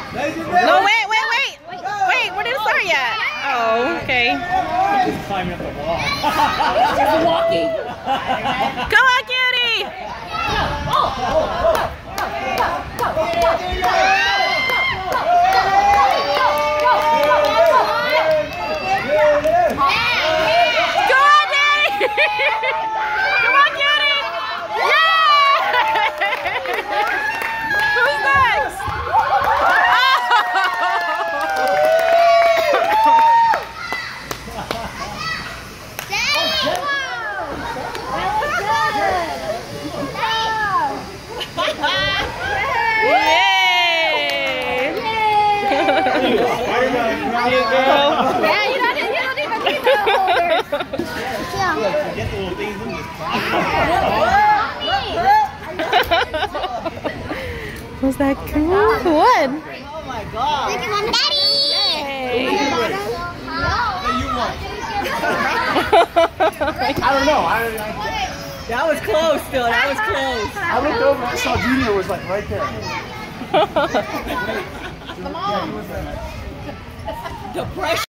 No, wait. Wait, where did it start yet? Oh, okay. He's climbing up the wall. Just walking. Go on, cutie! Go on, Daddy! Come on, cutie! Yay! Who's next? Yeah, you don't even need the holders. Get the little things in this. Was that cool? What? Oh my god. Look at my daddy. I don't know. That was close still, that was close. I looked over and I saw Junior was like right there. The pressure.